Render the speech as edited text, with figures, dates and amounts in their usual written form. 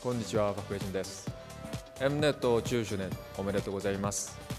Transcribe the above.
こんにちは、パク・ウェジンです。Mnet 10周年おめでとうございます。